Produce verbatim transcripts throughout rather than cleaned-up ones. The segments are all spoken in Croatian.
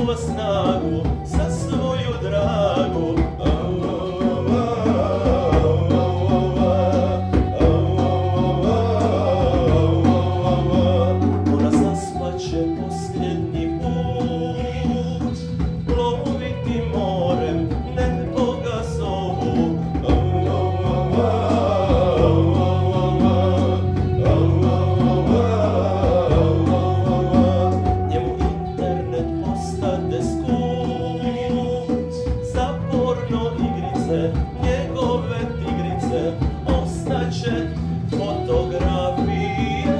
čuva snagu za svoju dragu. Ona zaspaće posljednji put, ploviti morem, nego ga zovu. Njemu internet postade skut, za porno igrice, njegove tigrice, ostaće fotografije.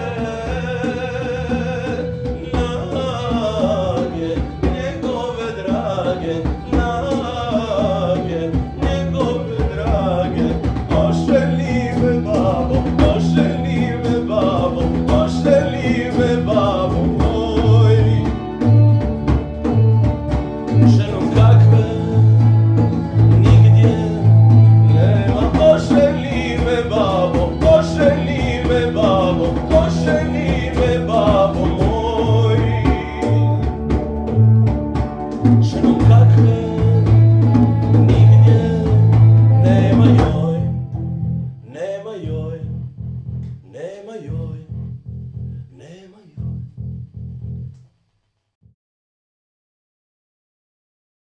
Nage, njegove drage, nage, njegove drage. Oženi me babo, oženi me babo, oženi me babo moj. Ženu kakve nigdje nema. Oženi me babo, oženi me babo, oženi me babo moj. Ženu kakve